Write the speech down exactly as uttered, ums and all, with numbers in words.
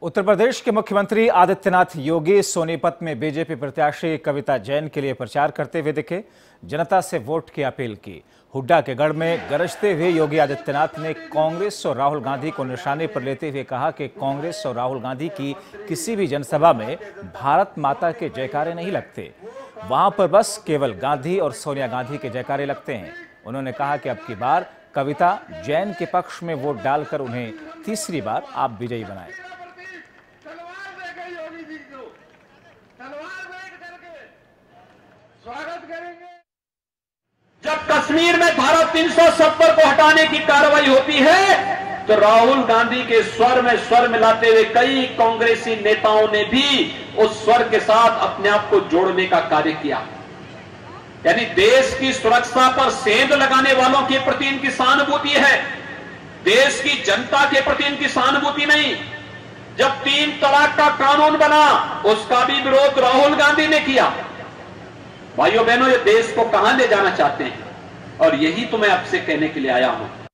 उत्तर प्रदेश के मुख्यमंत्री आदित्यनाथ योगी सोनीपत में बीजेपी प्रत्याशी कविता जैन के लिए प्रचार करते हुए दिखे। जनता से वोट की अपील की। हुड्डा के गढ़ में गरजते हुए योगी आदित्यनाथ ने कांग्रेस और राहुल गांधी को निशाने पर लेते हुए कहा कि कांग्रेस और राहुल गांधी की किसी भी जनसभा में भारत माता के जयकारे नहीं लगते। वहां पर बस केवल गांधी और सोनिया गांधी के जयकारे लगते हैं। उन्होंने कहा कि अब की बार कविता जैन के पक्ष में वोट डालकर उन्हें तीसरी बार आप विजयी बनाएं। स्वागत करेंगे। जब कश्मीर में धारा तीन सौ सत्तर को हटाने की कार्रवाई होती है तो राहुल गांधी के स्वर में स्वर मिलाते हुए कई कांग्रेसी नेताओं ने भी उस स्वर के साथ अपने आप को जोड़ने का कार्य किया। यानी देश की सुरक्षा पर सेंध लगाने वालों के प्रति इनकी सहानुभूति है, देश की जनता के प्रति इनकी सहानुभूति नहीं। जब तीन तलाक का कानून बना उसका भी विरोध राहुल गांधी ने किया। भाइयों बहनों, ये देश को कहां ले जाना चाहते हैं और यही तो मैं आपसे कहने के लिए आया हूं।